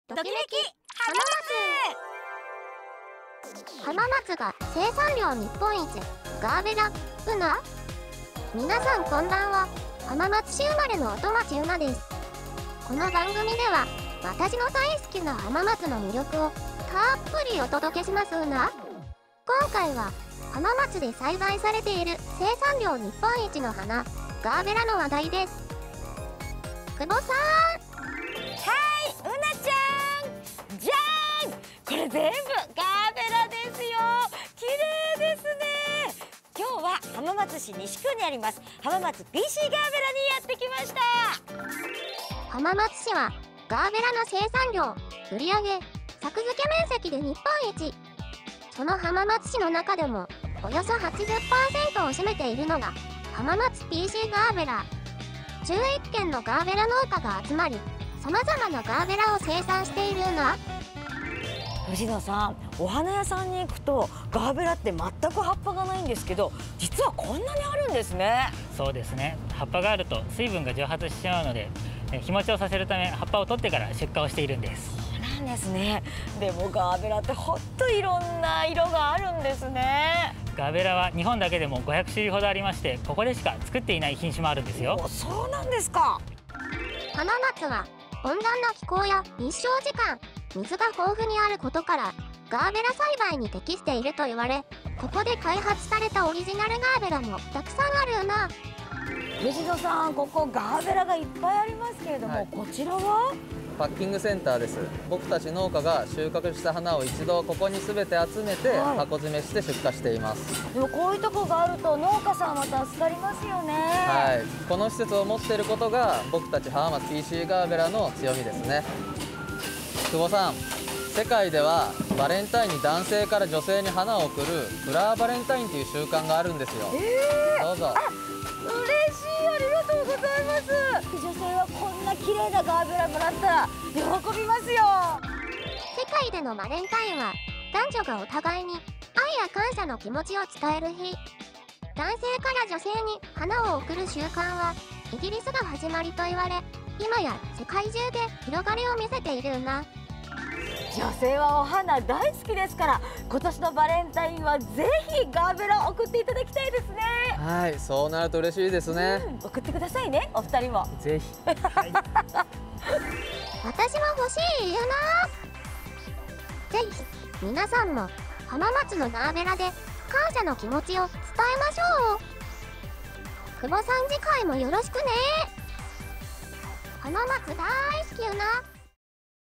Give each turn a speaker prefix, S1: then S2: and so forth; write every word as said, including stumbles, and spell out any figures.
S1: ときめき
S2: 浜松が生産量日本一、ガーベラ、うな。皆さんこんばんは。浜松市生まれの音町うなです。この番組では私の大好きな浜松の魅力をたっぷりお届けしますうな。今回は浜松で栽培されている生産量日本一の花、ガーベラの話題です。久保さん。
S1: うなちゃん、じゃーん、これ全部ガーベラですよ。綺麗ですね。今日は浜松市西区にあります浜松 ピーシー ガーベラにやってきました。
S2: 浜松市はガーベラの生産量、売上、作付け面積で日本一。その浜松市の中でもおよそ はちじゅっパーセント を占めているのが浜松 ピーシー ガーベラ。じゅういっけんのガーベラ農家が集まり、さまざまなガーベラを生産しているな。
S1: 藤野さん、お花屋さんに行くとガーベラって全く葉っぱがないんですけど、実はこんなにあるんですね。
S3: そうですね。葉っぱがあると水分が蒸発してしまうので、え日持ちをさせるため葉っぱを取ってから出荷をしているんです。
S1: そうなんですね。でもガーベラってほんといろんな色があるんですね。
S3: ガーベラは日本だけでもごひゃくしゅるいほどありまして、ここでしか作っていない品種もあるんですよ。
S1: そうなんですか。
S2: 浜松は温暖な気候や日照時間、水が豊富にあることからガーベラ栽培に適していると言われ、ここで開発されたオリジナルガーベラもたくさんあるな。
S1: 藤野さん、ここガーベラがいっぱいありますけれども、はい、こちらは
S4: パッキングセンターです。僕たち農家が収穫した花を一度ここに全て集めて箱詰めして出荷しています。
S1: でもこういうとこがあると農家さんは助かりますよね。
S4: はい、この施設を持っていることが僕たち浜松 ピーシー ガーベラの強みですね。久保さん、世界ではバレンタインに男性から女性に花を贈るフラワーバレンタインという習慣があるんですよ。
S1: えー、
S4: どうぞ。
S1: 嬉しい、ありがとうございます。女性はこんな綺麗なガーベラもらったら喜びますよ。
S2: 世界でのバレンタインは男女がお互いに愛や感謝の気持ちを伝える日。男性から女性に花を贈る習慣はイギリスが始まりと言われ、今や世界中で広がりを見せているんだ。
S1: 女性はお花大好きですから、今年のバレンタインはぜひガーベラを贈っていただきたいですね。
S4: はい、そうなると嬉しいですね。
S1: うん、贈ってくださいね、お二人も。
S4: ぜひ。はい、
S2: 私も欲しいよな。ぜひ皆さんも浜松のガーベラで感謝の気持ちを伝えましょう。久保さん、次回もよろしくね。浜松大好きよな。